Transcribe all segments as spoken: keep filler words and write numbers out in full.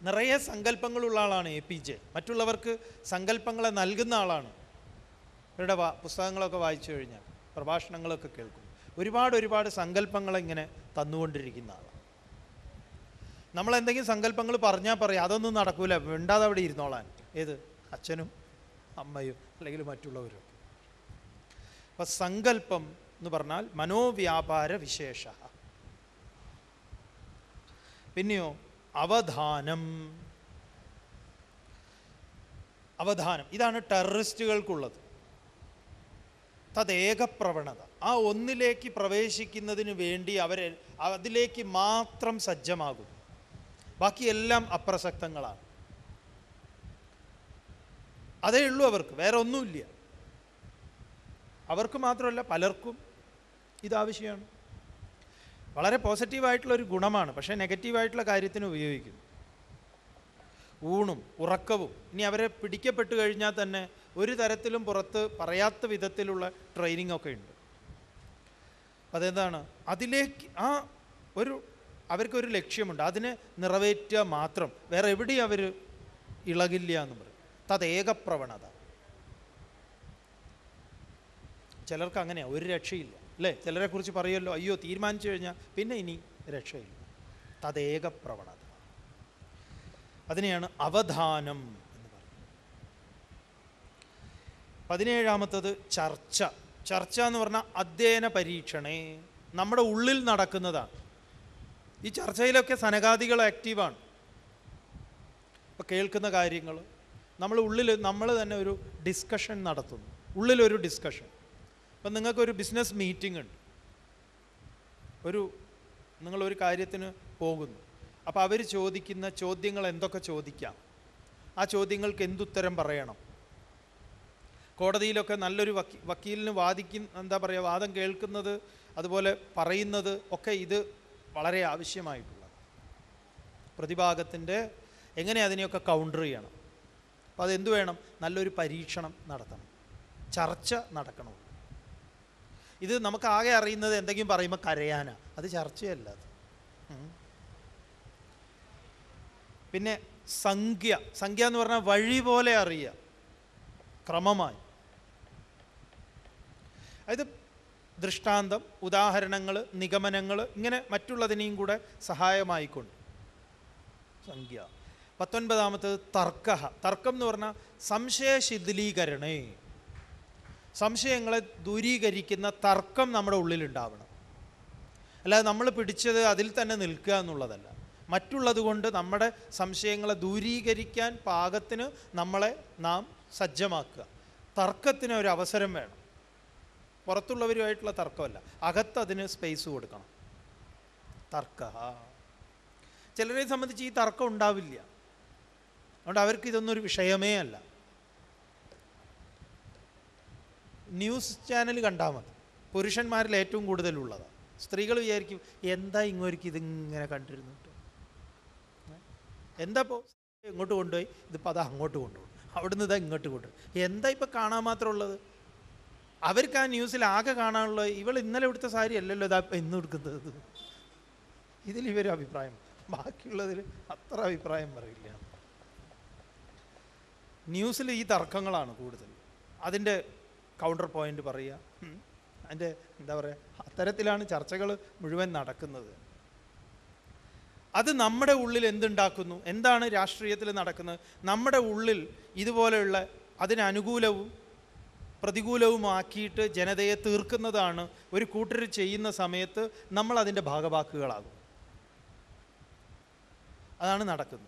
നിറയെ സങ്കല്പങ്ങളുള്ള ആളാണ് A P J. മറ്റുള്ളവർക്ക് സങ്കല്പങ്ങളെ നൽകുന്ന ആളാണ്. ഇവരുടെ പുസ്തകങ്ങളൊക്കെ വായിച്ചു കഴിഞ്ഞാൽ, പ്രഭാഷണങ്ങളൊക്കെ കേൾക്കും, ഒരുപാട് ഒരുപാട് സങ്കല്പങ്ങളിങ്ങനെ തന്നുകൊണ്ടിരിക്കുന്ന ആളാണ്. നമ്മളെന്തെങ്കിലും സങ്കല്പങ്ങൾ പറഞ്ഞാൽ പറയാം, അതൊന്നും നടക്കൂല, വേണ്ടാതെ അവിടെ ഇരുന്നോളാൻ. ഏത്? അച്ഛനും അമ്മയും അല്ലെങ്കിൽ മറ്റുള്ളവരും. അപ്പം സങ്കല്പം എന്ന് പറഞ്ഞാൽ മനോവ്യാപാര വിശേഷ. പിന്നെയോ അവധാനം. അവധാനം ഇതാണ് ടെററിസ്റ്റുകൾക്കുള്ളത്. തദ്ദേക പ്രവണത. ആ ഒന്നിലേക്ക് പ്രവേശിക്കുന്നതിന് വേണ്ടി അവർ അതിലേക്ക് മാത്രം സജ്ജമാകും, ബാക്കിയെല്ലാം അപ്രസക്തങ്ങളാണ്. അതേ ഉള്ളൂ അവർക്ക്, വേറെ ഒന്നുമില്ല. അവർക്ക് മാത്രമല്ല പലർക്കും ഇതാവശ്യമാണ്. വളരെ പോസിറ്റീവായിട്ടുള്ളൊരു ഗുണമാണ്, പക്ഷേ നെഗറ്റീവായിട്ടുള്ള കാര്യത്തിന് ഉപയോഗിക്കുന്നു. ഊണും ഉറക്കവും. ഇനി അവരെ പിടിക്കപ്പെട്ട് കഴിഞ്ഞാൽ തന്നെ ഒരു തരത്തിലും പുറത്ത് പറയാത്ത വിധത്തിലുള്ള ട്രെയിനിങ് ഒക്കെ ഉണ്ട്. അതെന്താണ്? അതിലേക്ക് ആ ഒരു അവർക്കൊരു ലക്ഷ്യമുണ്ട്, അതിനെ നിറവേറ്റുക മാത്രം, വേറെ എവിടെയും അവർ ഇളകില്ല എന്ന് പറയും. തദ്ദേക പ്രവണത. ചിലർക്ക് അങ്ങനെയാണ്, ഒരു രക്ഷയില്ല അല്ലേ? ചിലരെ കുറിച്ച് പറയുമല്ലോ, അയ്യോ തീരുമാനിച്ചു കഴിഞ്ഞാൽ പിന്നെ ഇനി രക്ഷയില്ല. തദ്ദേക പ്രവണത, അതിനെയാണ് അവധാനം എന്ന് പറയുന്നത്. പതിനേഴാമത്തത് ചർച്ച. ചർച്ച എന്ന് പറഞ്ഞാൽ അധ്യയന പരീക്ഷണേ, നമ്മുടെ ഉള്ളിൽ നടക്കുന്നതാണ്. ഈ ചർച്ചയിലൊക്കെ സനകാദികൾ ആക്റ്റീവാണ്. ഇപ്പോൾ കേൾക്കുന്ന കാര്യങ്ങൾ നമ്മൾ ഉള്ളിൽ നമ്മൾ തന്നെ ഒരു ഡിസ്കഷൻ നടത്തുന്നു, ഉള്ളിലൊരു ഡിസ്കഷൻ. ഇപ്പം നിങ്ങൾക്കൊരു ബിസിനസ് മീറ്റിംഗ് ഉണ്ട്, ഒരു നിങ്ങളൊരു കാര്യത്തിന് പോകുന്നു. അപ്പോൾ അവർ ചോദിക്കുന്ന ചോദ്യങ്ങൾ എന്തൊക്കെ ചോദിക്കാം, ആ ചോദ്യങ്ങൾക്ക് എന്തുത്തരം പറയണം. കോടതിയിലൊക്കെ നല്ലൊരു വക്കീ വക്കീലിന് വാദിക്കുന്ന എന്താ പറയുക, വാദം കേൾക്കുന്നത് അതുപോലെ പറയുന്നത് ഒക്കെ ഇത് വളരെ ആവശ്യമായിട്ടുള്ളത്. പ്രതിഭാഗത്തിൻ്റെ എങ്ങനെ അതിനെയൊക്കെ കൗണ്ടർ ചെയ്യണം. അപ്പോൾ അതെന്തു വേണം? നല്ലൊരു പരീക്ഷണം നടത്തണം, ചർച്ച നടക്കണം. ഇത് നമുക്ക് ആകെ അറിയുന്നത് എന്തെങ്കിലും പറയുമ്പോൾ കരയാനാണ്, അത് ചർച്ചയല്ല അത്. പിന്നെ സംഖ്യ. സംഖ്യ എന്ന് പറഞ്ഞാൽ വഴി പോലെ അറിയുക, ക്രമമായി. അതായത് ദൃഷ്ടാന്തം, ഉദാഹരണങ്ങൾ, നിഗമനങ്ങൾ, ഇങ്ങനെ മറ്റുള്ളതിനെയും കൂടെ സഹായമായിക്കൊണ്ട് സംഖ്യ. പത്തൊൻപതാമത്തത് തർക്ക. തർക്കം എന്ന് പറഞ്ഞാൽ സംശയശിഥിലീകരണേ, സംശയങ്ങളെ ദൂരീകരിക്കുന്ന തർക്കം നമ്മുടെ ഉള്ളിലുണ്ടാവണം. അല്ലാതെ നമ്മൾ പിടിച്ചത് അതിൽ തന്നെ നിൽക്കുക എന്നുള്ളതല്ല. മറ്റുള്ളത് കൊണ്ട് നമ്മുടെ സംശയങ്ങളെ ദൂരീകരിക്കാൻ പാകത്തിന് നമ്മളെ നാം സജ്ജമാക്കുക. തർക്കത്തിന് ഒരു അവസരം വേണം. പുറത്തുള്ളവരുമായിട്ടുള്ള തർക്കമല്ല, അകത്തതിന് സ്പേസ് കൊടുക്കണം. തർക്ക. ചിലരെ സംബന്ധിച്ച് ഈ തർക്കം ഉണ്ടാവില്ല, അതുകൊണ്ട് അവർക്ക് ഇതൊന്നൊരു വിഷയമേ അല്ല. ന്യൂസ് ചാനൽ കണ്ടാൽ മതി, പുരുഷന്മാരിൽ ഏറ്റവും കൂടുതലുള്ളതാണ്. സ്ത്രീകൾ വിചാരിക്കും എന്താ ഇങ്ങോരിക്കും ഇതിങ്ങനെ കണ്ടിരുന്നു, എന്താ ഇപ്പോൾ ഇങ്ങോട്ട് കൊണ്ടുപോയി, ഇതിപ്പോൾ അത് അങ്ങോട്ട് കൊണ്ടുപോകും, അവിടുന്ന് ഇതാ ഇങ്ങോട്ട് കൊണ്ടുപോകും, എന്താ ഇപ്പം കാണാൻ മാത്രം ഉള്ളത്. അവർക്ക് ആ ന്യൂസിൽ ആകെ കാണാനുള്ളത് ഇവൾ ഇന്നലെ എടുത്ത സാരി അല്ലല്ലോ ഇതാ ഇന്ന് എടുക്കുന്നത്. ഇതിൽ ഇവർ അഭിപ്രായം, ബാക്കിയുള്ളതിൽ അത്ര അഭിപ്രായം പറയില്ല. ന്യൂസിൽ ഈ തർക്കങ്ങളാണ് കൂടുതൽ, അതിൻ്റെ കൗണ്ടർ പോയിൻ്റ് പറയുക, അതിൻ്റെ എന്താ പറയുക, അത്തരത്തിലാണ് ചർച്ചകൾ മുഴുവൻ നടക്കുന്നത്. അത് നമ്മുടെ ഉള്ളിൽ എന്തുണ്ടാക്കുന്നു? എന്താണ് രാഷ്ട്രീയത്തിൽ നടക്കുന്നത്? നമ്മുടെ ഉള്ളിൽ ഇതുപോലെയുള്ള അതിനനുകൂലവും പ്രതികൂലവുമാക്കിയിട്ട് ജനതയെ തീർക്കുന്നതാണ് ഒരു കൂട്ടർ ചെയ്യുന്ന സമയത്ത് നമ്മൾ അതിൻ്റെ ഭാഗവാക്കുകളാകും. അതാണ് നടക്കുന്നത്.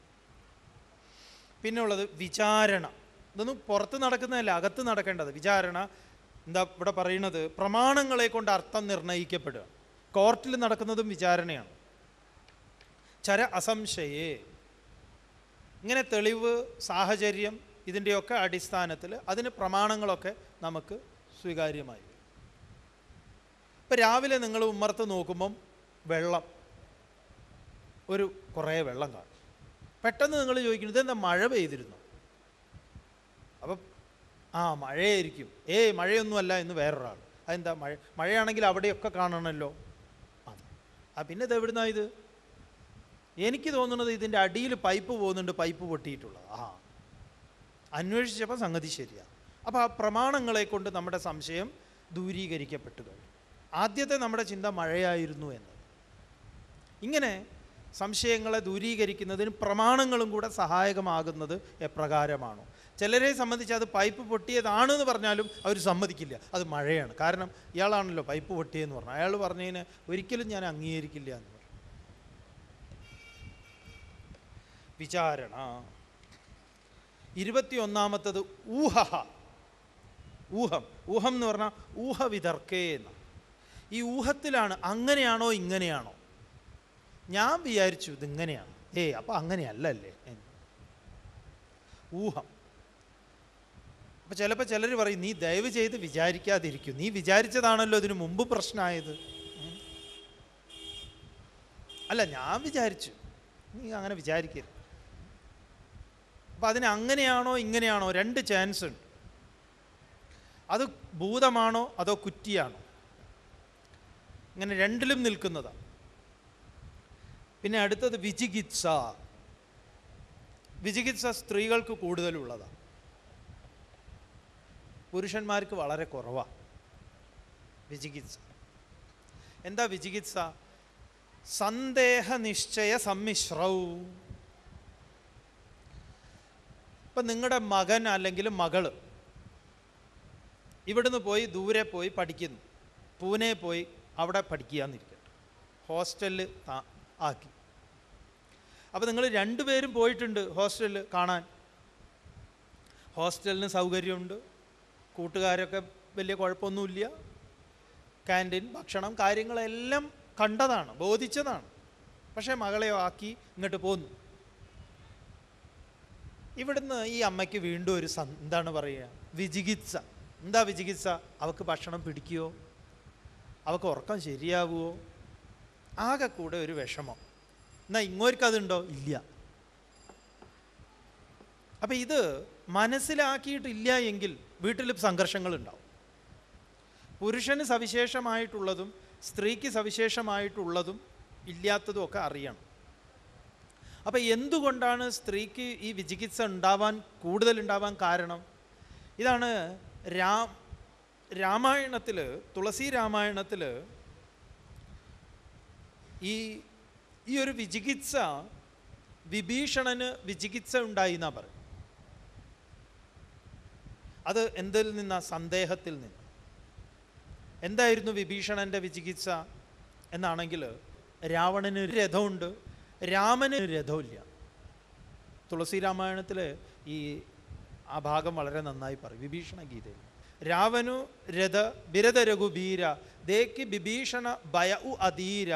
പിന്നെ ഉള്ളത് വിചാരണ. ഇതൊന്നും പുറത്ത് നടക്കുന്നതല്ല, അകത്ത് നടക്കേണ്ടത്. വിചാരണ എന്താ ഇവിടെ പറയുന്നത്? പ്രമാണങ്ങളെ കൊണ്ട് അർത്ഥം നിർണ്ണയിക്കപ്പെടുക. കോർട്ടിൽ നടക്കുന്നതും വിചാരണയാണ്. ചര അസംശയേ, ഇങ്ങനെ തെളിവ്, സാഹചര്യം, ഇതിൻ്റെയൊക്കെ അടിസ്ഥാനത്തിൽ അതിന് പ്രമാണങ്ങളൊക്കെ നമുക്ക് സ്വീകാര്യമായി വരും. ഇപ്പം രാവിലെ നിങ്ങൾ ഉമ്മർത്ത് നോക്കുമ്പം വെള്ളം, ഒരു കുറേ വെള്ളം കാണും. പെട്ടെന്ന് നിങ്ങൾ ചോദിക്കുന്നത് ഇതെന്താ മഴ പെയ്തിരുന്നു? അപ്പം ആ മഴയായിരിക്കും. ഏയ് മഴയൊന്നുമല്ല എന്ന് വേറൊരാൾ. അതെന്താ മഴ? മഴയാണെങ്കിൽ അവിടെയൊക്കെ കാണണമല്ലോ. അത് ആ പിന്നെ ഇത് എവിടുന്നാ ഇത്? എനിക്ക് തോന്നുന്നത് ഇതിൻ്റെ അടിയിൽ പൈപ്പ് പോകുന്നുണ്ട്, പൈപ്പ് പൊട്ടിയിട്ടുള്ളത്. ആ അന്വേഷിച്ചപ്പോൾ സംഗതി ശരിയാണ്. അപ്പോൾ ആ പ്രമാണങ്ങളെ കൊണ്ട് നമ്മുടെ സംശയം ദൂരീകരിക്കപ്പെട്ടു കഴിഞ്ഞു. ആദ്യത്തെ നമ്മുടെ ചിന്ത മഴയായിരുന്നു എന്നത്. ഇങ്ങനെ സംശയങ്ങളെ ദൂരീകരിക്കുന്നതിന് പ്രമാണങ്ങളും കൂടെ സഹായകമാകുന്നത് എപ്രകാരമാണോ? ചിലരെ സംബന്ധിച്ച് അത് പൈപ്പ് പൊട്ടിയതാണെന്ന് പറഞ്ഞാലും അവർ സമ്മതിക്കില്ല, അത് മഴയാണ്. കാരണം ഇയാളാണല്ലോ പൈപ്പ് പൊട്ടിയെന്ന് പറഞ്ഞു. അയാൾ പറഞ്ഞതിന് ഒരിക്കലും ഞാൻ അംഗീകരിക്കില്ല എന്ന് പറഞ്ഞു. വിചാരണ. ഇരുപത്തി ഒന്നാമത്തത് ഊഹ. ഊഹം. ഊഹം എന്ന് പറഞ്ഞാൽ ഊഹവിതർക്കേ എന്ന്. ഈ ഊഹത്തിലാണ് അങ്ങനെയാണോ ഇങ്ങനെയാണോ. ഞാൻ വിചാരിച്ചു ഇതിങ്ങനെയാണ്, ഏയ് അപ്പം അങ്ങനെയല്ലല്ലേ എന്ന്. ഊഹം. അപ്പം ചിലപ്പോൾ ചിലർ പറയും, നീ ദയവ് ചെയ്ത് വിചാരിക്കാതിരിക്കും, നീ വിചാരിച്ചതാണല്ലോ ഇതിനു മുമ്പ് പ്രശ്നമായത്. അല്ല, ഞാൻ വിചാരിച്ചു, നീ അങ്ങനെ വിചാരിക്കരുത്. അപ്പം അതിന് അങ്ങനെയാണോ ഇങ്ങനെയാണോ രണ്ട് ചാൻസ് ഉണ്ട്. അത് ഭൂതമാണോ അതോ കുറ്റിയാണോ, ഇങ്ങനെ രണ്ടിലും നിൽക്കുന്നതാണ്. പിന്നെ അടുത്തത് വിജിഗിത്സ. വിജിഗിത്സ സ്ത്രീകൾക്ക് കൂടുതലുള്ളതാണ്, പുരുഷന്മാർക്ക് വളരെ കുറവാണ് വിജിഗിത്സ. എന്താ വിജിഗിത്സ? സന്ദേഹ നിശ്ചയ സമ്മിശ്രൗ. ഇപ്പം നിങ്ങളുടെ മകൻ അല്ലെങ്കിൽ മകള് ഇവിടുന്ന് പോയി ദൂരെ പോയി പഠിക്കുന്നു, പൂനെ പോയി അവിടെ പഠിക്കുകയെന്നിരിക്കട്ടെ, ഹോസ്റ്റലിൽ ആക്കി. അപ്പോൾ നിങ്ങൾ രണ്ടുപേരും പോയിട്ടുണ്ട് ഹോസ്റ്റലിൽ കാണാൻ. ഹോസ്റ്റലിന് സൗകര്യമുണ്ട്, കൂട്ടുകാരൊക്കെ വലിയ കുഴപ്പമൊന്നുമില്ല, ക്യാൻറ്റീൻ ഭക്ഷണം കാര്യങ്ങളെല്ലാം കണ്ടതാണ്, ബോധിച്ചതാണ്. പക്ഷേ മകളെയോ ആക്കി ഇങ്ങോട്ട് പോന്നു. ഇവിടുന്ന് ഈ അമ്മയ്ക്ക് വീണ്ടും ഒരു എന്താണ് പറയുക, വിജിഗിത്സ. എന്താ വിജിഗിത്സ? അവൾക്ക് ഭക്ഷണം പിടിക്കുമോ, അവൾക്ക് ഉറക്കം ശരിയാവുമോ, ആകെ കൂടെ ഒരു വിഷമം. എന്നാൽ ഇങ്ങോർക്കതുണ്ടോ? ഇല്ല. അപ്പം ഇത് മനസ്സിലാക്കിയിട്ടില്ല എങ്കിൽ വീട്ടിൽ സംഘർഷങ്ങളുണ്ടാവും. പുരുഷന് സവിശേഷമായിട്ടുള്ളതും സ്ത്രീക്ക് സവിശേഷമായിട്ടുള്ളതും ഇല്ലാത്തതും ഒക്കെ അറിയണം. അപ്പം എന്തുകൊണ്ടാണ് സ്ത്രീക്ക് ഈ വിജിഗിത്സ ഉണ്ടാവാൻ കൂടുതലുണ്ടാവാൻ കാരണം? ഇതാണ് രാ രാമായണത്തിൽ, തുളസി രാമായണത്തിൽ ഈ ഈ ഒരു വിജിഗിത്സ, വിഭീഷണന് വിജിഗിത്സ ഉണ്ടായി എന്നാ പറയും. അത് എന്തിൽ നിന്നാ? സന്ദേഹത്തിൽ നിന്ന്. എന്തായിരുന്നു വിഭീഷണൻ്റെ വിജിഗിത്സ എന്നാണെങ്കിൽ, രാവണന് രഥമുണ്ട്, രാമന് രഥമില്ല. തുളസി രാമായണത്തിൽ ഈ ആ ഭാഗം വളരെ നന്നായി പറയും വിഭീഷണ ഗീതയിൽ. രാവനു രഥ ബിരത രഘുബീര ദേക്കി വിഭീഷണ ഭയ ഉ അധീര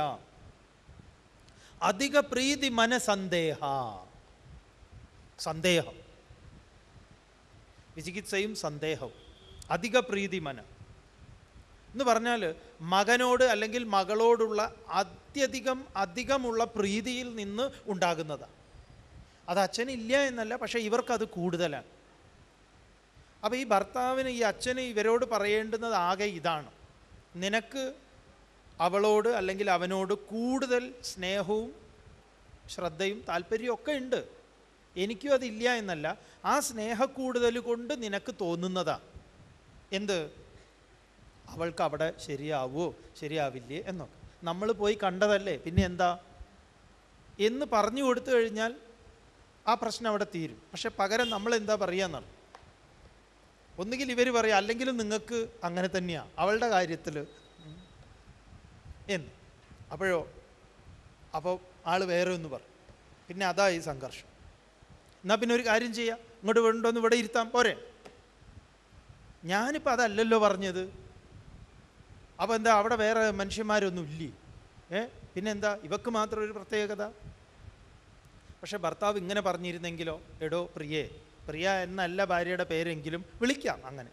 അധിക പ്രീതി മന സന്ദേഹ. സന്ദേഹം, വിചികിത്സയും സന്ദേഹവും. അധിക പ്രീതി മന എന്ന് പറഞ്ഞാൽ മകനോട് അല്ലെങ്കിൽ മകളോടുള്ള അത്യധികം അധികമുള്ള പ്രീതിയിൽ നിന്ന് ഉണ്ടാകുന്നതാണ്. അത് അച്ഛനില്ല എന്നല്ല, പക്ഷേ ഇവർക്കത് കൂടുതലാണ്. അപ്പോൾ ഈ ഭർത്താവിന്, ഈ അച്ഛന് ഇവരോട് പറയേണ്ടുന്നത് ആകെ ഇതാണ്: നിനക്ക് അവളോട് അല്ലെങ്കിൽ അവനോട് കൂടുതൽ സ്നേഹവും ശ്രദ്ധയും താല്പര്യവും ഒക്കെ ഉണ്ട്, എനിക്കും അതില്ല എന്നല്ല. ആ സ്നേഹക്കൂടുതൽ കൊണ്ട് നിനക്ക് തോന്നുന്നതാണ് എന്ത്? അവൾക്ക് അവിടെ ശരിയാവുമോ ശരിയാവില്ലേ എന്നൊക്കെ. നമ്മൾ പോയി കണ്ടതല്ലേ, പിന്നെ എന്താ എന്ന് പറഞ്ഞു കൊടുത്തു കഴിഞ്ഞാൽ ആ പ്രശ്നം അവിടെ തീരും. പക്ഷെ പകരം നമ്മൾ എന്താ പറയുകയെന്നാണ്, ഒന്നുകിൽ ഇവർ പറയാം, അല്ലെങ്കിലും നിങ്ങൾക്ക് അങ്ങനെ തന്നെയാണ് അവളുടെ കാര്യത്തിൽ എന്ന്. അപ്പോഴോ അപ്പോൾ ആൾ വേറെ ഒന്ന് പറയും, പിന്നെ അതായി സംഘർഷം. എന്നാൽ പിന്നെ ഒരു കാര്യം ചെയ്യാം, ഇങ്ങോട്ട് വേണ്ടോന്ന് ഇവിടെ ഇരുത്താം പോരെ. ഞാനിപ്പോൾ അതല്ലല്ലോ പറഞ്ഞത്. അപ്പോൾ എന്താ അവിടെ വേറെ മനുഷ്യന്മാരൊന്നും ഇല്ലേ? ഏ പിന്നെന്താ ഇവക്ക് മാത്രം ഒരു പ്രത്യേകത? പക്ഷെ ഭർത്താവ് ഇങ്ങനെ പറഞ്ഞിരുന്നെങ്കിലോ, എടോ പ്രിയേ, പ്രിയ എന്നല്ല ഭാര്യയുടെ പേരെങ്കിലും വിളിക്കാം അങ്ങനെ,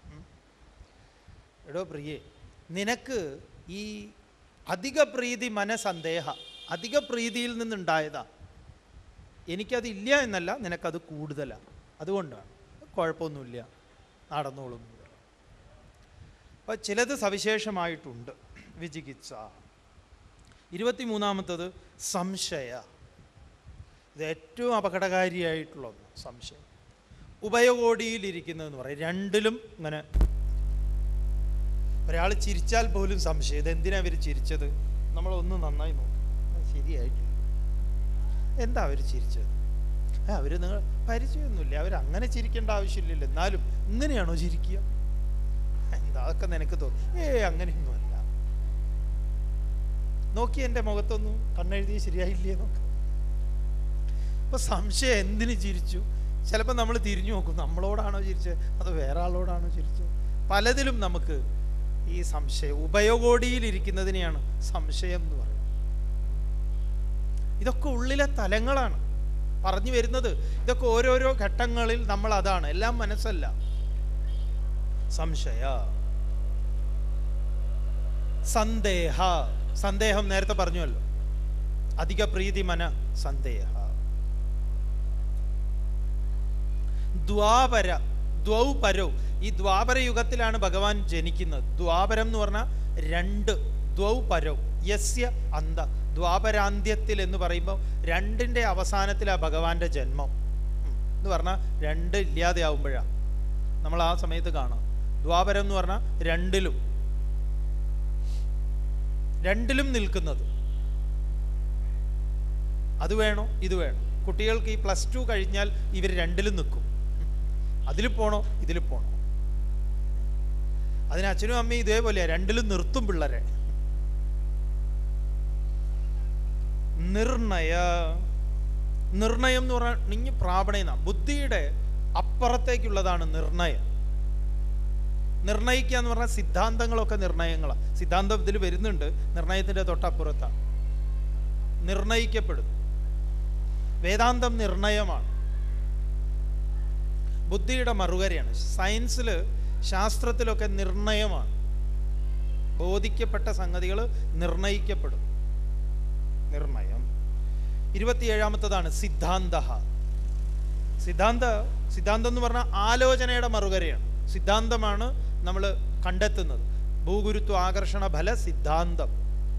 എടോ പ്രിയേ, നിനക്ക് ഈ അധിക പ്രീതി മനസന്ദേഹ, അധിക പ്രീതിയിൽ നിന്നുണ്ടായതാ, എനിക്കതില്ല എന്നല്ല, നിനക്കത് കൂടുതലാണ്, അതുകൊണ്ടാണ്, കുഴപ്പമൊന്നുമില്ല, നടന്നോളും. അപ്പം ചിലത് സവിശേഷമായിട്ടുണ്ട് വിചികിത്സ. ഇരുപത്തി മൂന്നാമത്തത് സംശയ. ഇത് ഏറ്റവും അപകടകാരിയായിട്ടുള്ള ഒന്ന് സംശയം. ഉഭയകോടിയിലിരിക്കുന്നതെന്ന് പറയും, രണ്ടിലും ഇങ്ങനെ. ഒരാൾ ചിരിച്ചാൽ പോലും സംശയം, ഇതെന്തിനാ അവർ ചിരിച്ചത്, നമ്മളൊന്ന് നന്നായി നോക്കും, ശരിയായിട്ടില്ല, എന്താ അവർ ചിരിച്ചത്, അവർ നിങ്ങൾ പരിചയമൊന്നുമില്ല, അവരങ്ങനെ ചിരിക്കേണ്ട ആവശ്യമില്ലല്ലോ, എന്നാലും ഇങ്ങനെയാണോ ചിരിക്കുക, എന്താ അതൊക്കെ നിനക്ക് തോന്നും, ഏ അങ്ങനെയൊന്നുമല്ല, നോക്കി എൻ്റെ മുഖത്തൊന്നും കണ്ണെഴുതി ശരിയായില്ലേ നോക്ക. അപ്പൊ സംശയം, എന്തിന് ചിരിച്ചു? ചിലപ്പോൾ നമ്മൾ തിരിഞ്ഞു നോക്കും, നമ്മളോടാണോ ചിരിച്ചത് അതോ വേറെ ആളോടാണോ ചിരിച്ചത്. പലതിലും നമുക്ക് ഈ സംശയം, ഉഭയകോടിയിലിരിക്കുന്നതിനെയാണ് സംശയം എന്ന് പറയുന്നത്. ഇതൊക്കെ ഉള്ളിലെ തലങ്ങളാണ് പറഞ്ഞു വരുന്നത്. ഇതൊക്കെ ഓരോരോ ഘട്ടങ്ങളിൽ നമ്മൾ അതാണ്, എല്ലാം മനസ്സല്ല. സംശയ, സന്ദേഹ, സന്ദേഹം നേരത്തെ പറഞ്ഞുവല്ലോ, അധിക പ്രീതി മന സന്ദേഹ. ദ്വാപര, ദ്വൗ പരൗ, ഈ ദ്വാപര യുഗത്തിലാണ് ഭഗവാൻ ജനിക്കുന്നത്. ദ്വാപരം എന്ന് പറഞ്ഞാൽ രണ്ട്, ദ്വൗ പരൗ യസ്യ അന്ത, ദ്വാപരാന്ത്യത്തിൽ എന്ന് പറയുമ്പോൾ രണ്ടിൻ്റെ അവസാനത്തിലാണ് ഭഗവാന്റെ ജന്മം എന്ന് പറഞ്ഞാൽ രണ്ട് ഇല്ലാതെ ആവുമ്പോഴാണ് നമ്മൾ ആ സമയത്ത് കാണാം. ദ്വാപരം എന്ന് പറഞ്ഞാൽ രണ്ടിലും രണ്ടിലും നിൽക്കുന്നത്. അത് വേണോ ഇത് വേണോ. കുട്ടികൾക്ക് ഈ പ്ലസ് ടു കഴിഞ്ഞാൽ ഇവർ രണ്ടിലും നിൽക്കും, അതിൽ പോണോ ഇതിൽ പോണോ. അതിന് അച്ഛനും അമ്മയും ഇതേപോലെയാ, രണ്ടിലും നിർത്തും പിള്ളേരെ. നിർണയ, നിർണയം എന്ന് പറഞ്ഞാൽ നിങ്ങ പ്രാപണന, ബുദ്ധിയുടെ അപ്പുറത്തേക്കുള്ളതാണ് നിർണയം. നിർണയിക്കുക എന്ന് പറഞ്ഞാൽ സിദ്ധാന്തങ്ങളൊക്കെ നിർണയങ്ങളാണ്. സിദ്ധാന്തം ഇതിൽ വരുന്നുണ്ട്, നിർണയത്തിൻ്റെ തൊട്ടപ്പുറത്താണ്. നിർണയിക്കപ്പെടും. വേദാന്തം നിർണയമാണ്, ബുദ്ധിയുടെ മറുകരയാണ്. സയൻസിൽ, ശാസ്ത്രത്തിലൊക്കെ നിർണയമാണ്. ബോധിക്കപ്പെട്ട സംഗതികൾ നിർണയിക്കപ്പെടും. നിർണയം. ഇരുപത്തിയേഴാമത്തതാണ് സിദ്ധാന്ത. സിദ്ധാന്ത, സിദ്ധാന്തം എന്ന് പറഞ്ഞാൽ ആലോചനയുടെ മറുകരയാണ്. സിദ്ധാന്തമാണ് നമ്മൾ കണ്ടെത്തുന്നത്. ഭൂഗുരുത്വ ആകർഷണ ഫല സിദ്ധാന്തം.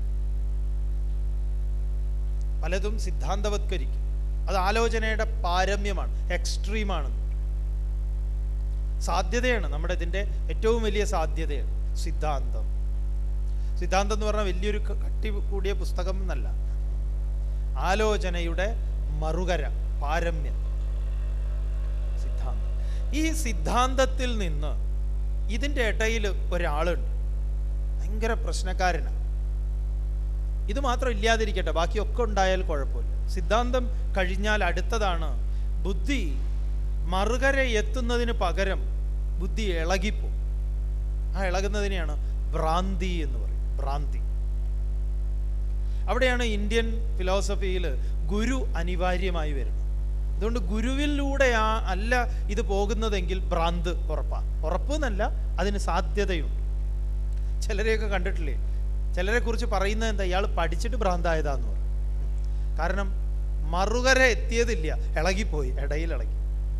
പലതും സിദ്ധാന്തവത്കരിക്കും. അത് ആലോചനയുടെ പാരമ്യമാണ്, എക്സ്ട്രീമാണ്, സാധ്യതയാണ്. നമ്മുടെ ഇതിൻ്റെ ഏറ്റവും വലിയ സാധ്യതയാണ് സിദ്ധാന്തം. സിദ്ധാന്തം എന്ന് പറഞ്ഞാൽ വലിയൊരു കട്ടി കൂടിയ പുസ്തകം എന്നല്ല, ആലോചനയുടെ മറുകര, പാരമ്യം, സിദ്ധാന്തം. ഈ സിദ്ധാന്തത്തിൽ നിന്ന് ഇതിൻ്റെ ഇടയിൽ ഒരാളുണ്ട്, ഭയങ്കര പ്രശ്നക്കാരനാണ്. ഇത് മാത്രം ഇല്ലാതിരിക്കട്ടെ, ബാക്കിയൊക്കെ ഉണ്ടായാൽ കുഴപ്പമില്ല. സിദ്ധാന്തം കഴിഞ്ഞാൽ അടുത്തതാണ് ബുദ്ധി. മറുകര എത്തുന്നതിന് പകരം ബുദ്ധി ഇളകിപ്പോ. ആ ഇളകുന്നതിനെയാണ് ഭ്രാന്തി എന്ന് പറയും. ഭ്രാന്തി. അവിടെയാണ് ഇന്ത്യൻ ഫിലോസഫിയിൽ ഗുരു അനിവാര്യമായി വരുന്നത്. അതുകൊണ്ട് ഗുരുവിലൂടെ ആ അല്ല ഇത് പോകുന്നതെങ്കിൽ ഭ്രാന്ത് ഉറപ്പാണ്. ഉറപ്പ് എന്നല്ല, അതിന് സാധ്യതയുണ്ട്. ചിലരെയൊക്കെ കണ്ടിട്ടില്ലേ, ചിലരെ കുറിച്ച് പറയുന്നത് എന്താ, ഇയാൾ പഠിച്ചിട്ട് ഭ്രാന്തായതാന്ന് പറയും. കാരണം മറുകര എത്തിയതില്ല, ഇളകിപ്പോയി, ഇടയിൽ ഇളകി.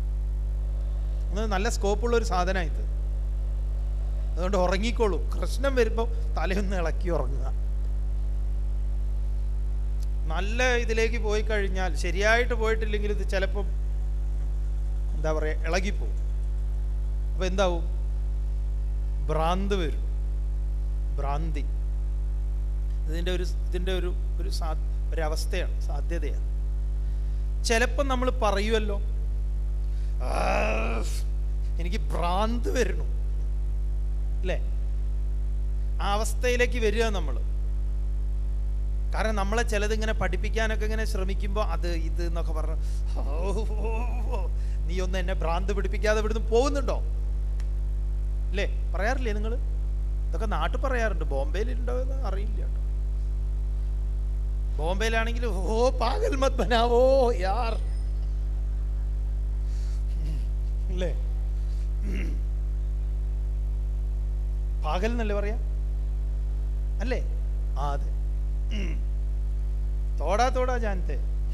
നല്ല സ്കോപ്പുള്ള ഒരു സാധനമാണ് ഇത്. അതുകൊണ്ട് ഉറങ്ങിക്കോളൂ, പ്രശ്നം വരുമ്പോൾ തലയൊന്ന് ഇളക്കി ഉറങ്ങുക. നല്ല ഇതിലേക്ക് പോയി കഴിഞ്ഞാൽ, ശരിയായിട്ട് പോയിട്ടില്ലെങ്കിൽ ഇത് ചിലപ്പം എന്താ പറയുക, ഇളകിപ്പോവും. അപ്പം എന്താവും, ഭ്രാന്ത് വരും. ഭ്രാന്തി ഇതിൻ്റെ ഒരു ഇതിൻ്റെ ഒരു ഒരു സാ ഒരവസ്ഥയാണ്, സാധ്യതയാണ്. ചിലപ്പം നമ്മൾ പറയുമല്ലോ, എനിക്ക് ഭ്രാന്ത് വരണു അല്ലേ, ആ അവസ്ഥയിലേക്ക് വരിക നമ്മൾ. കാരണം നമ്മളെ ചിലതിങ്ങനെ പഠിപ്പിക്കാനൊക്കെ ഇങ്ങനെ ശ്രമിക്കുമ്പോൾ അത് ഇത് എന്നൊക്കെ പറഞ്ഞു, നീ ഒന്ന് എന്നെ ഭ്രാന്ത് പിടിപ്പിക്കാതെ ഇവിടുന്ന് പോകുന്നുണ്ടോ അല്ലേ, പറയാറില്ലേ നിങ്ങൾ? ഇതൊക്കെ നാട്ടിൽ പറയാറുണ്ട്, ബോംബെയിലുണ്ടോ എന്ന് അറിയില്ല കേട്ടോ. ബോംബെയിലാണെങ്കിൽ ഓ പാഗൽ മത് ബനാവോ യാർ അല്ലേ, പാഗൽ എന്നല്ലേ പറയാ അല്ലേ? ആ അതെ, തോടാ തോടാ ജാനത്തെ.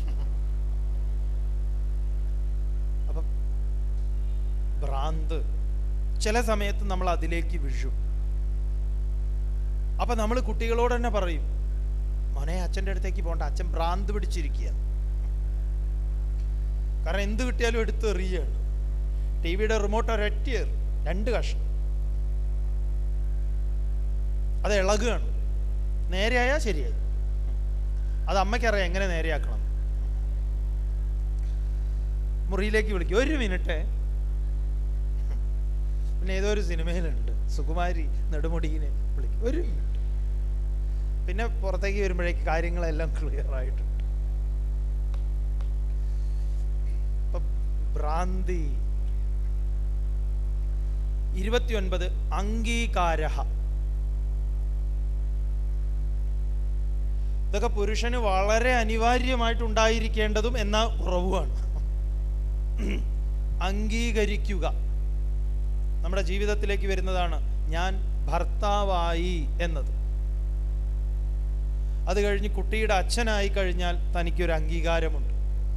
അപ്പൊ ഭ്രാന്ത് ചില സമയത്ത് നമ്മൾ അതിലേക്ക് വീഴും. അപ്പൊ നമ്മൾ കുട്ടികളോട് തന്നെ പറയും, മോനെ അച്ഛൻ്റെ അടുത്തേക്ക് പോകണ്ട, അച്ഛൻ ഭ്രാന്ത് പിടിച്ചിരിക്കുക. കാരണം എന്ത് കിട്ടിയാലും എടുത്ത് എറിയാണ്. ടി വിയുടെ റിമോട്ട് ഒരൊറ്റ എറി, രണ്ട് കഷ്ണം, അത് ഇളകുകയാണ്. നേരെയായാൽ ശരിയായി. അത് അമ്മയ്ക്കറിയാം എങ്ങനെ നേരെയാക്കണം. മുറിയിലേക്ക് വിളിക്കും, ഒരു മിനിറ്റ്. പിന്നെ ഏതോ ഒരു സിനിമയിലുണ്ട്, സുകുമാരി നെടുമുടിയിനെ വിളിക്കും, ഒരു മിനിറ്റ്. പിന്നെ പുറത്തേക്ക് വരുമ്പോഴേക്ക് കാര്യങ്ങളെല്ലാം ക്ലിയർ ആയിട്ടുണ്ട്. ഇപ്പൊ ഭ്രാന്തി. ഇരുപത്തി ഒൻപത് അംഗീകാരഃ. ഇതൊക്കെ പുരുഷന് വളരെ അനിവാര്യമായിട്ടുണ്ടായിരിക്കേണ്ടതും എന്ന കുറവുമാണ്. അംഗീകരിക്കുക നമ്മുടെ ജീവിതത്തിലേക്ക് വരുന്നതാണ് ഞാൻ ഭർത്താവായി എന്നത്. അത് കഴിഞ്ഞ് കുട്ടിയുടെ അച്ഛനായി കഴിഞ്ഞാൽ തനിക്കൊരു അംഗീകാരമുണ്ട്.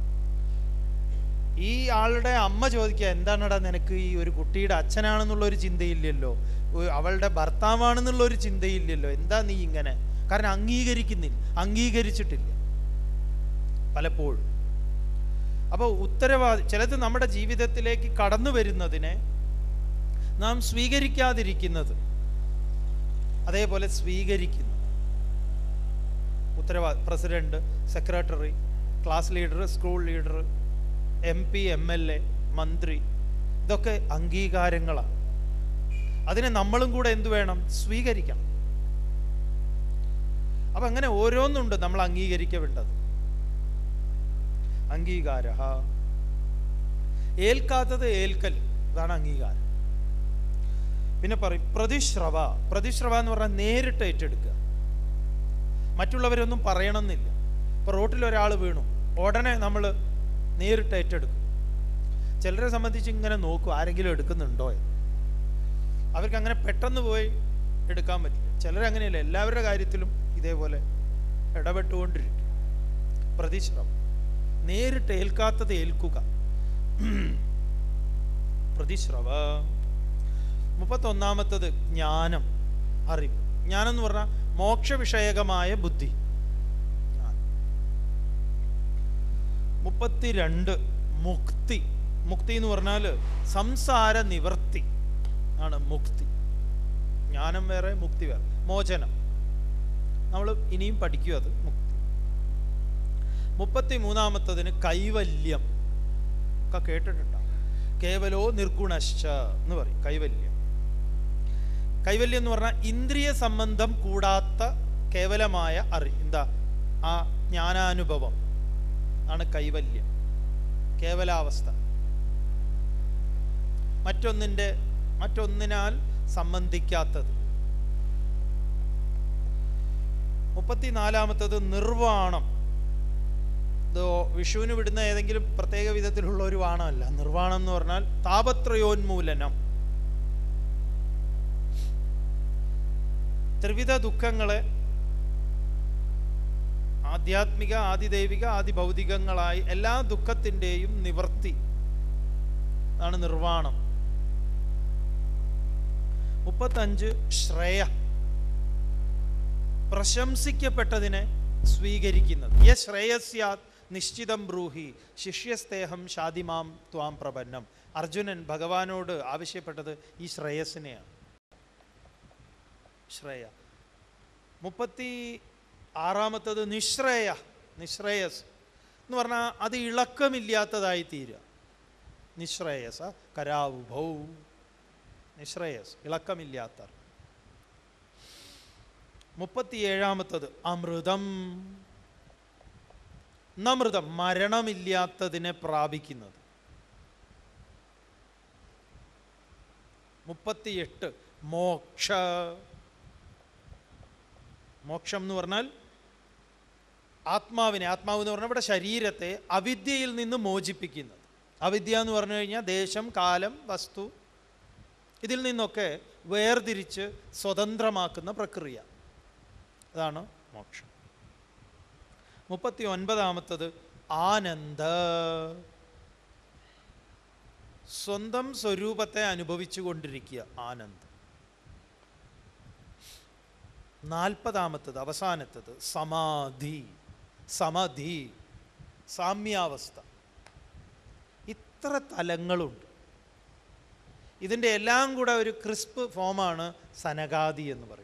ഈ ആളുടെ അമ്മ ചോദിക്കുക, എന്താണടാ നിനക്ക് ഈ ഒരു കുട്ടിയുടെ അച്ഛനാണെന്നുള്ളൊരു ചിന്തയില്ലല്ലോ, അവളുടെ ഭർത്താവാണെന്നുള്ളൊരു ചിന്തയില്ലല്ലോ, എന്താ നീ ഇങ്ങനെ? കാരണം അംഗീകരിക്കുന്നില്ല, അംഗീകരിച്ചിട്ടില്ല പലപ്പോഴും. അപ്പോൾ ഉത്തരവാദി ചിലത് നമ്മുടെ ജീവിതത്തിലേക്ക് കടന്നു വരുന്നതിനെ നാം സ്വീകരിക്കാതിരിക്കുന്നത്, അതേപോലെ സ്വീകരിക്കുന്നു. ഉത്തരവാദി president, secretary, class leader, school leader, M P, M L A, മന്ത്രി, ഇതൊക്കെ അംഗീകാരങ്ങളാണ്. അതിനെ നമ്മളും കൂടെ എന്തു വേണം? സ്വീകരിക്കണം. അപ്പൊ അങ്ങനെ ഓരോന്നുണ്ട് നമ്മൾ അംഗീകരിക്കേണ്ടത്. അംഗീകാര. ഏൽക്കാത്തത് ഏൽക്കൽ, അതാണ് അംഗീകാരം. പിന്നെ പറയും പ്രതിശ്രവ. പ്രതിശ്രവ എന്ന് പറഞ്ഞാൽ നേരിട്ട് ഏറ്റെടുക്കുക, മറ്റുള്ളവരൊന്നും പറയണമെന്നില്ല. ഇപ്പൊ റോട്ടിൽ ഒരാൾ വീണു, ഉടനെ നമ്മൾ നേരിട്ട് ഏറ്റെടുക്കും. ചിലരെ സംബന്ധിച്ച് ഇങ്ങനെ നോക്കും ആരെങ്കിലും എടുക്കുന്നുണ്ടോ. അവർക്ക് അങ്ങനെ പെട്ടെന്ന് പോയി എടുക്കാൻ പറ്റില്ല. ചിലരങ്ങനെയല്ല, എല്ലാവരുടെ കാര്യത്തിലും ഇതേപോലെ ഇടപെട്ടുകൊണ്ടിരിക്കും. പ്രതിശ്രവം, നേരിട്ട് ഏൽക്കാത്തത് ഏൽക്കുക. പ്രതിശ്രവ. മുപ്പത്തൊന്നാമത്തത് ജ്ഞാനം, അറിവ്. ജ്ഞാനം എന്ന് പറഞ്ഞാൽ മോക്ഷവിഷയകമായ ബുദ്ധി. മുപ്പത്തിരണ്ട് മുക്തി. മുക്തി എന്ന് പറഞ്ഞാൽ സംസാര നിവർത്തി ആണ് മുക്തി. ജ്ഞാനം വേറെ, മുക്തി വേറെ. മോചനം നമ്മൾ ഇനിയും പഠിക്കും, അത് മുക്തി. മുപ്പത്തി മൂന്നാമത്തതിന് കൈവല്യം ഒക്കെ കേട്ടിട്ടുണ്ടാവും. കേവലോ നിർഗുണശ്ച എന്ന് പറയും കൈവല്യം. കൈവല്യം എന്ന് പറഞ്ഞാൽ ഇന്ദ്രിയ സംബന്ധം കൂടാത്ത കേവലമായ അറി എന്താ ആ ജ്ഞാനാനുഭവം ആണ് കൈവല്യം, കേവലാവസ്ഥ. മറ്റൊന്നിൻ്റെ മറ്റൊന്നിനാൽ സംബന്ധിക്കാത്തത്. മുപ്പത്തിനാലാമത്തത് നിർവാണം. ഇത് വിഷുവിന് വിടുന്ന ഏതെങ്കിലും പ്രത്യേക വിധത്തിലുള്ള ഒരു വാണമല്ല. നിർവാണം എന്ന് പറഞ്ഞാൽ താപത്രയോന്മൂലനം. ത്രിവിധ ദുഃഖങ്ങളെ ആധ്യാത്മിക, ആദിദൈവിക, ആദിഭൗതികങ്ങളായി എല്ലാ ദുഃഖത്തിൻ്റെയും നിവർത്തി ആണ് നിർവാണം. മുപ്പത്തഞ്ച് ശ്രേയ. പ്രശംസിക്കപ്പെട്ടതിനെ സ്വീകരിക്കുന്നത്. യ ശ്രേയസ്യാത് നിശ്ചിതം ബ്രൂഹി ശിഷ്യസ്തേഹം ഷാദിമാം ത്വാം പ്രപന്നം. അർജുനൻ ഭഗവാനോട് ആവശ്യപ്പെട്ടത് ഈ ശ്രേയസ്സിനെയാണ്. ശ്രേയ. മുപ്പത്തി ആറാമത്തത് നിശ്രേയ. നിശ്രേയസ് എന്ന് പറഞ്ഞാൽ അത് ഇളക്കമില്ലാത്തതായി തീരുക. നിശ്രേയസ കരാവുഭൗ. നിശ്രേയസ്, ഇളക്കമില്ലാത്ത. മുപ്പത്തിയേഴാമത്തത് അമൃതം. നമൃതം, മരണമില്ലാത്തതിനെ പ്രാപിക്കുന്നത്. മുപ്പത്തിയെട്ട് മോക്ഷ. മോക്ഷം എന്ന് പറഞ്ഞാൽ ആത്മാവിനെ, ആത്മാവ് എന്ന് പറഞ്ഞാൽ ഇവിടെ ശരീരത്തെ അവിദ്യയിൽ നിന്ന് മോചിപ്പിക്കുന്നത്. അവിദ്യ എന്ന് പറഞ്ഞു കഴിഞ്ഞാൽ ദേശം, കാലം, വസ്തു, ഇതിൽ നിന്നൊക്കെ വേർതിരിച്ച് സ്വതന്ത്രമാക്കുന്ന പ്രക്രിയ. അതാണ് മോക്ഷം. മുപ്പത്തി ഒൻപതാമത്തത് ആനന്ദ. സ്വന്തം സ്വരൂപത്തെ അനുഭവിച്ചു കൊണ്ടിരിക്കുക, ആനന്ദം. നാൽപ്പതാമത്തത് അവസാനത്തത് സമാധി. സമാധി, സാമ്യാവസ്ഥ. എത്ര തലങ്ങളുണ്ട്. ഇതിൻ്റെ എല്ലാം കൂടെ ഒരു ക്രിസ്പ് ഫോമാണ് സനകാദി എന്ന് പറയും.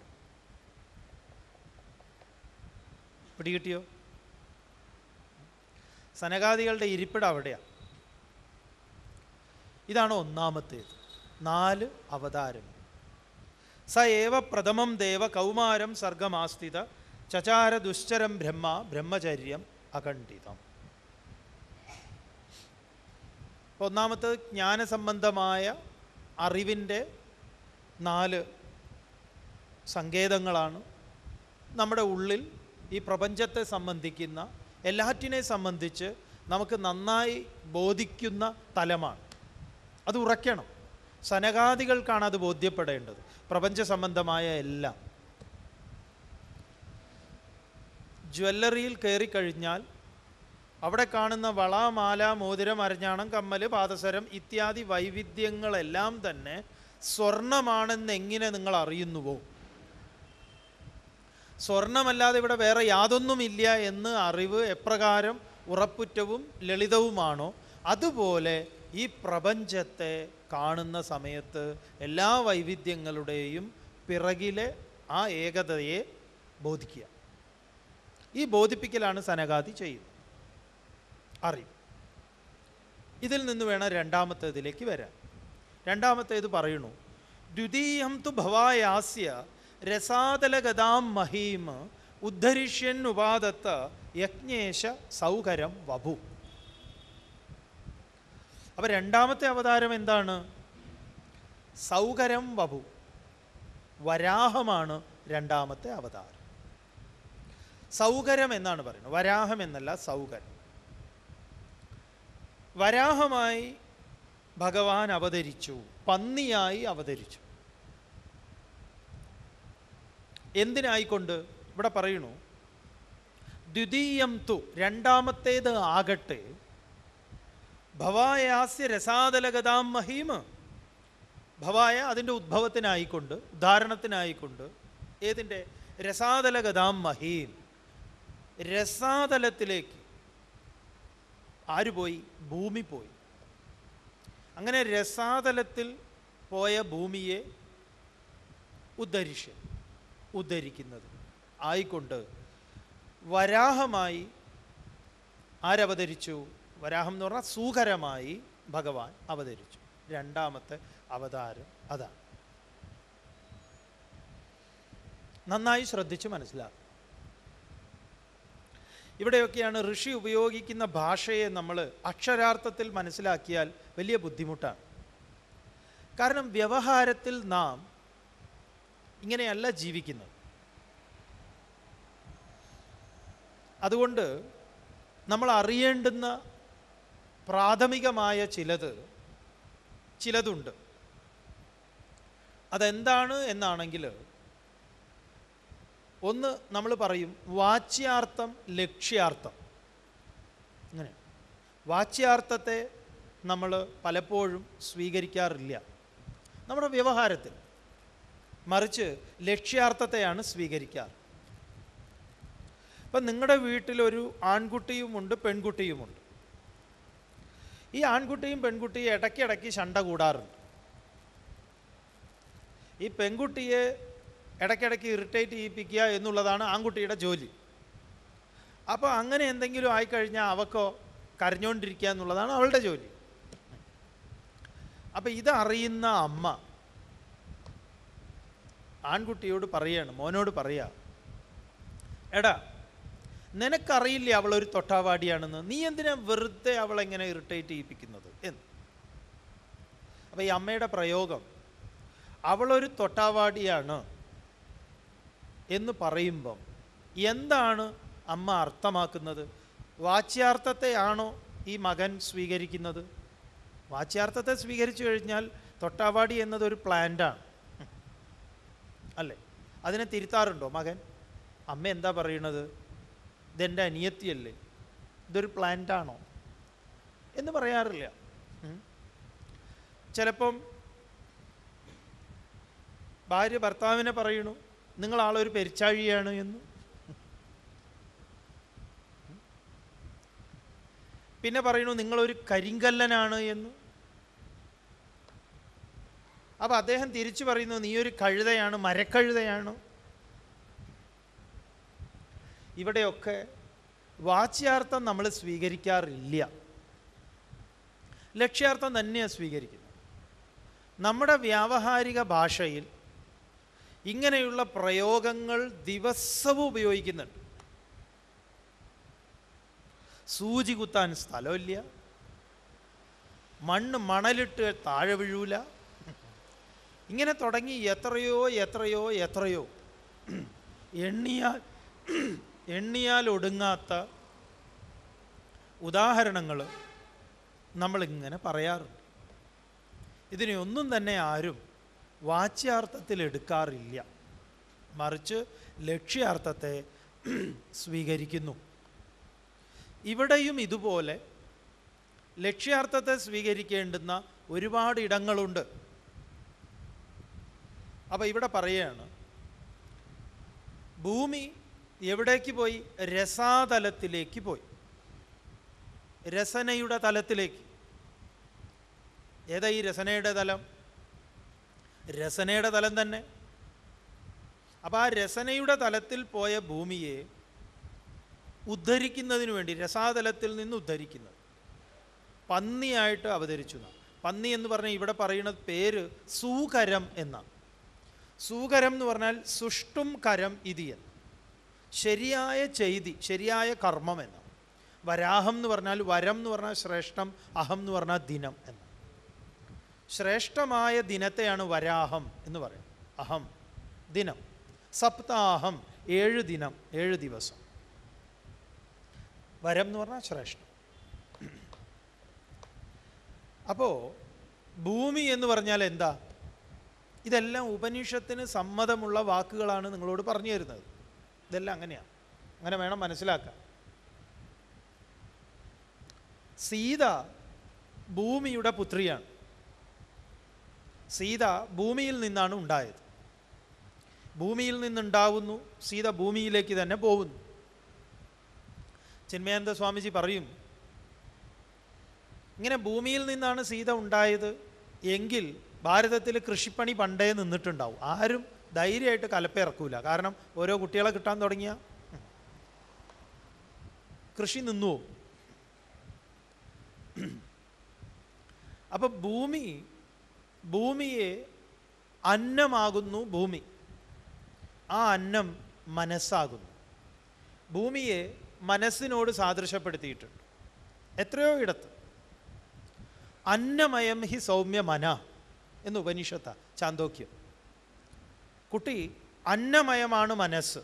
പിടികിട്ടിയോ? സനകാദികളുടെ ഇരിപ്പിടം അവിടെയാണ്. ഇതാണ് ഒന്നാമത്തേത്. നാല് അവതാരം. സ ഏവ പ്രഥമം ദേവ കൗമാരം സർഗമാസ്ഥിത ചചാര ദുശ്ചരം ബ്രഹ്മ ബ്രഹ്മചര്യം അഖണ്ഡിതം. ഒന്നാമത്തേത് ജ്ഞാനസംബന്ധമായ അറിവിൻ്റെ നാല് സങ്കേതങ്ങളാണ്. നമ്മുടെ ഉള്ളിൽ ഈ പ്രപഞ്ചത്തെ സംബന്ധിക്കുന്ന എല്ലാറ്റിനെ സംബന്ധിച്ച് നമുക്ക് നന്നായി ബോധിക്കുന്ന തലമാണ്. അത് ഉറയ്ക്കണം. സനകാദികൾക്കാണ് അത് ബോധ്യപ്പെടേണ്ടത്. പ്രപഞ്ച സംബന്ധമായ എല്ലാം. ജ്വല്ലറിയിൽ കയറിക്കഴിഞ്ഞാൽ അവിടെ കാണുന്ന വള, മാല, മോതിരം, അരഞ്ഞാണം, കമ്മൽ, പാദസരം ഇത്യാദി വൈവിധ്യങ്ങളെല്ലാം തന്നെ സ്വർണമാണെന്ന് എങ്ങനെ നിങ്ങൾ അറിയുന്നുവോ? സ്വർണമല്ലാതെ ഇവിടെ വേറെ യാതൊന്നുമില്ല എന്ന് അറിവ് എപ്രകാരം ഉറപ്പുറ്റവും ലളിതവുമാണോ, അതുപോലെ ഈ പ്രപഞ്ചത്തെ കാണുന്ന സമയത്ത് എല്ലാ വൈവിധ്യങ്ങളുടെയും പിറകിലെ ആ ഏകതയെ ബോധിക്കുക. ഈ ബോധിപ്പിക്കലാണ് സനകാദി ചെയ്യുന്നത്. അറിവ്. ഇതിൽ നിന്ന് വേണം രണ്ടാമത്തേതിലേക്ക് വരാൻ. രണ്ടാമത്തേത് പറയുന്നു, ദ്വിതീയം തു ഭവായാസ്യ രസാതലഗതാം മഹീം ഉദ്ധരിഷ്യൻ ഉപാദത്ത യജ്ഞേശ സൗകരം വഭു. അപ്പം രണ്ടാമത്തെ അവതാരം എന്താണ്? സൗകരം വഭു. വരാഹമാണ് രണ്ടാമത്തെ അവതാരം. സൗകരം എന്നാണ് പറയുന്നത്, വരാഹം എന്നല്ല, സൗകരം. വരാഹമായി ഭഗവാൻ അവതരിച്ചു, പന്നിയായി അവതരിച്ചു. എന്തിനായിക്കൊണ്ട്? ഇവിടെ പറയുന്നു, ദ്വിതീയം തു, രണ്ടാമത്തേത് ആകട്ടെ, ഭവായാസ്യ രസാതലഗതാം മഹീം, ഭവായ അതിൻ്റെ ഉദ്ഭവത്തിനായിക്കൊണ്ട്, ഉദാഹരണത്തിനായിക്കൊണ്ട്. ഏതിൻ്റെ? രസാതലഗതാം മഹീം. രസാതലത്തിലേക്ക് ആര് പോയി? ഭൂമി പോയി. അങ്ങനെ രസാതലത്തിൽ പോയ ഭൂമിയെ ഉദ്ധരിഷ്യ, ഉദ്ധരിക്കുന്നത് ആയിക്കൊണ്ട് വരാഹമായി ആരവതരിച്ചു? വരാഹം എന്ന് പറഞ്ഞാൽ സൂകരമായി ഭഗവാൻ അവതരിച്ചു. രണ്ടാമത്തെ അവതാരം അതാണ്. നന്നായി ശ്രദ്ധിച്ച് മനസ്സിലാക്കുക. ഇവിടെയൊക്കെയാണ് ഋഷി ഉപയോഗിക്കുന്ന ഭാഷയെ നമ്മൾ അക്ഷരാർത്ഥത്തിൽ മനസ്സിലാക്കിയാൽ വലിയ ബുദ്ധിമുട്ടാണ്. കാരണം വ്യവഹാരത്തിൽ നാം ഇങ്ങനെയല്ല ജീവിക്കുന്നത്. അതുകൊണ്ട് നമ്മൾ അറിയേണ്ടുന്ന പ്രാഥമികമായ ചിലത് ചിലതുണ്ട്. അതെന്താണ് എന്നാണെങ്കിൽ, ഒന്ന് നമ്മൾ പറയും വാച്യാർത്ഥം, ലക്ഷ്യാർത്ഥം. അങ്ങനെ വാച്യാർത്ഥത്തെ നമ്മൾ പലപ്പോഴും സ്വീകരിക്കാറില്ല നമ്മുടെ വ്യവഹാരത്തിൽ. മറിച്ച് ലക്ഷ്യാർത്ഥത്തെയാണ് സ്വീകരിക്കാറ്. ഇപ്പം നിങ്ങളുടെ വീട്ടിലൊരു ആൺകുട്ടിയുമുണ്ട്, പെൺകുട്ടിയുമുണ്ട്. ഈ ആൺകുട്ടിയും പെൺകുട്ടിയും ഇടയ്ക്കിടയ്ക്ക് ശണ്ട കൂടാറുണ്ട്. ഈ പെൺകുട്ടിയെ ഇടയ്ക്കിടയ്ക്ക് ഇറിറ്റേറ്റ് ചെയ്യിപ്പിക്കുക എന്നുള്ളതാണ് ആൺകുട്ടിയുടെ ജോലി. അപ്പോൾ അങ്ങനെ എന്തെങ്കിലും ആയിക്കഴിഞ്ഞാൽ അവക്കോ കരഞ്ഞുകൊണ്ടിരിക്കുക എന്നുള്ളതാണ് അവളുടെ ജോലി. അപ്പം ഇതറിയുന്ന അമ്മ ആൺകുട്ടിയോട് പറയാണ്, മോനോട് പറയുക, എടാ നിനക്കറിയില്ലേ അവളൊരു തൊട്ടാവാടിയാണെന്ന്, നീ എന്തിനാ വെറുതെ അവളെങ്ങനെ ഇറിറ്റേറ്റ് ചെയ്യിപ്പിക്കുന്നത് എന്ന്. അപ്പം ഈ അമ്മയുടെ പ്രയോഗം അവളൊരു തൊട്ടാവാടിയാണ് എന്ന് പറയുമ്പം എന്താണ് അമ്മ അർത്ഥമാക്കുന്നത്? വാച്യാർത്ഥത്തെയാണോ ഈ മകൻ സ്വീകരിക്കുന്നത്? വാച്യാർത്ഥത്തെ സ്വീകരിച്ചു കഴിഞ്ഞാൽ തൊട്ടാവാടി എന്നതൊരു പ്ലാന്റാണ് അല്ലേ? അതിനെ തിരുത്താറുണ്ടോ മകൻ? അമ്മ എന്താ പറയണത്? ഇതെൻ്റെ അനിയത്തിയല്ലേ, ഇതൊരു പ്ലാന്റാണോ എന്ന് പറയാറില്ല. ചിലപ്പം ഭാര്യ ഭർത്താവിനെ പറയണു, നിങ്ങളാളൊരു പെരിച്ചാഴിയാണ് എന്ന്. പിന്നെ പറയുന്നു നിങ്ങളൊരു കരിങ്കല്ലനാണ് എന്ന്. അപ്പം അദ്ദേഹം തിരിച്ചു പറയുന്നു നീ ഒരു കഴുതയാണ്, മരക്കഴുതയാണ്. ഇവിടെയൊക്കെ വാച്യാർത്ഥം നമ്മൾ സ്വീകരിക്കാറില്ല, ലക്ഷ്യാർത്ഥം തന്നെയാണ് സ്വീകരിക്കുന്നത്. നമ്മുടെ വ്യാവഹാരിക ഭാഷയിൽ ഇങ്ങനെയുള്ള പ്രയോഗങ്ങൾ ദിവസവും ഉപയോഗിക്കുന്നുണ്ട്. സൂചി കുത്താൻ സ്ഥലമില്ല, മണ്ണ് മണലിട്ട് താഴെ വീഴൂല, ഇങ്ങനെ തുടങ്ങി എത്രയോ എത്രയോ എത്രയോ എണ്ണിയാൽ എണ്ണിയാൽ ഒടുങ്ങാത്ത ഉദാഹരണങ്ങൾ നമ്മളിങ്ങനെ പറയാറുണ്ട്. ഇതിനെ ഒന്നും തന്നെ ആരും വാച്യാർത്ഥത്തിൽ എടുക്കാറില്ല, മറിച്ച് ലക്ഷ്യാർത്ഥത്തെ സ്വീകരിക്കുന്നു. ഇവിടെയും ഇതുപോലെ ലക്ഷ്യാർത്ഥത്തെ സ്വീകരിക്കേണ്ടുന്ന ഒരുപാട് ഇടങ്ങളുണ്ട്. അപ്പം ഇവിടെ പറയുകയാണ്, ഭൂമി എവിടേക്ക് പോയി? രസാതലത്തിലേക്ക് പോയി, രസനയുടെ തലത്തിലേക്ക്. ഏതാ ഈ രസനയുടെ തലം? രസനയുടെ തലം തന്നെ. അപ്പം ആ രസനയുടെ തലത്തിൽ പോയ ഭൂമിയെ ഉദ്ധരിക്കുന്നതിന് വേണ്ടി, രസാതലത്തിൽ നിന്ന് ഉദ്ധരിക്കുന്നത്, പന്നിയായിട്ട് അവതരിച്ചു. പന്നി എന്ന് പറഞ്ഞാൽ ഇവിടെ പറയുന്ന പേര് സൂകരം എന്നാണ്. സൂകരം എന്ന് പറഞ്ഞാൽ സുഷ്ടും കരം ഇതി എന്ന്, ശരിയായ ചെയ്തി, ശരിയായ കർമ്മം എന്നാണ്. വരാഹം എന്ന് പറഞ്ഞാൽ, വരം എന്ന് പറഞ്ഞാൽ ശ്രേഷ്ഠം, അഹം എന്ന് പറഞ്ഞാൽ ദിനം എന്ന്. ശ്രേഷ്ഠമായ ദിനത്തെയാണ് വരാഹം എന്ന് പറയുന്നത്. അഹം ദിനം, സപ്താഹം ഏഴ് ദിനം, ഏഴ് ദിവസം. വരം എന്ന് പറഞ്ഞാൽ ശ്രേഷ്ഠം. അപ്പോൾ ഭൂമി എന്ന് പറഞ്ഞാൽ എന്താ? ഇതെല്ലാം ഉപനിഷത്തിന് സമ്മതമുള്ള വാക്കുകളാണ് നിങ്ങളോട് പറഞ്ഞു തരുന്നത്. ഇതെല്ലാം അങ്ങനെയാണ്, അങ്ങനെ വേണം മനസ്സിലാക്കാൻ. സീത ഭൂമിയുടെ പുത്രിയാണ്. സീത ഭൂമിയിൽ നിന്നാണ് ഉണ്ടായത്. ഭൂമിയിൽ നിന്നുണ്ടാവുന്നു, സീത ഭൂമിയിലേക്ക് തന്നെ പോകുന്നു. ചിന്മയാനന്ദ സ്വാമിജി പറയും, ഇങ്ങനെ ഭൂമിയിൽ നിന്നാണ് സീത ഉണ്ടായത് എങ്കിൽ ഭാരതത്തിൽ കൃഷിപ്പണി പണ്ടേ നിന്നിട്ടുണ്ടാവും. ആരും ധൈര്യമായിട്ട് കലപ്പിറക്കൂല. കാരണം ഓരോ കുട്ടികളെ കിട്ടാൻ തുടങ്ങിയ കൃഷി നിന്നു പോകും. അപ്പം ഭൂമി ഭൂമിയെ അന്നമാകുന്നു ഭൂമി. ആ അന്നം മനസ്സാകുന്നു. ഭൂമിയെ മനസ്സിനോട് സാദൃശ്യപ്പെടുത്തിയിട്ടുണ്ട് എത്രയോ ഇടത്ത്. അന്നമയം ഹി സൗമ്യ മന എന്ന് ഉപനിഷത്ത ചാന്തോക്യം. കുട്ടി, അന്നമയമാണ് മനസ്സ്.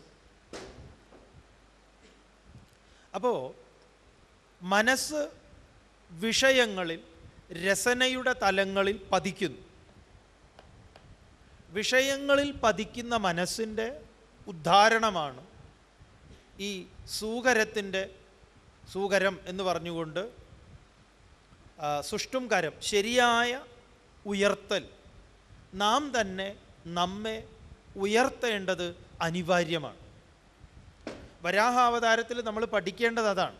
അപ്പോൾ മനസ്സ് വിഷയങ്ങളിൽ, രസനയുടെ തലങ്ങളിൽ പതിക്കുന്നു. വിഷയങ്ങളിൽ പതിക്കുന്ന മനസ്സിൻ്റെ ഉദ്ധാരണമാണ് ഈ സൂകരത്തിൻ്റെ, സൂകരം എന്ന് പറഞ്ഞുകൊണ്ട് സുഷ്ടും കരം, ശരിയായ ഉയർത്തൽ. നാം തന്നെ നമ്മെ ഉയർത്തേണ്ടത് അനിവാര്യമാണ്. വരാഹാവതാരത്തിൽ നമ്മൾ പഠിക്കേണ്ടത് അതാണ്.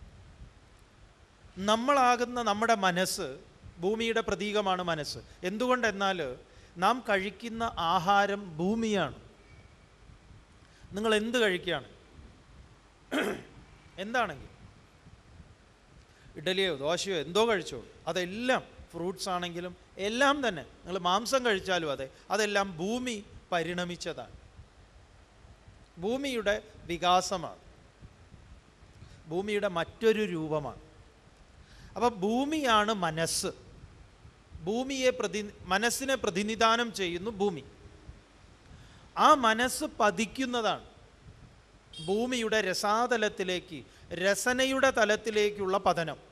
നമ്മളാകുന്ന നമ്മുടെ മനസ്സ്, ഭൂമിയുടെ പ്രതീകമാണ് മനസ്സ്. എന്തുകൊണ്ടെന്നാൽ നാം കഴിക്കുന്ന ആഹാരം ഭൂമിയാണ്. നിങ്ങൾ എന്ത് കഴിക്കുകയാണ്, എന്താണെങ്കിൽ ഇഡലിയോ ദോശയോ എന്തോ കഴിച്ചോളൂ, അതെല്ലാം ഫ്രൂട്ട്സ് ആണെങ്കിലും എല്ലാം തന്നെ, നിങ്ങൾ മാംസം കഴിച്ചാലും അതെ, അതെല്ലാം ഭൂമി പരിണമിച്ചതാണ്, ഭൂമിയുടെ വികാസമാണ്, ഭൂമിയുടെ മറ്റൊരു രൂപമാണ്. അപ്പം ഭൂമിയാണ് മനസ്സ്. ഭൂമിയെ പ്രതി മനസ്സിനെ പ്രതിനിധാനം ചെയ്യുന്നു ഭൂമി. ആ മനസ്സ് പതിക്കുന്നതാണ് ഭൂമിയുടെ രസാതലത്തിലേക്ക്, രസനയുടെ തലത്തിലേക്കുള്ള പതനം.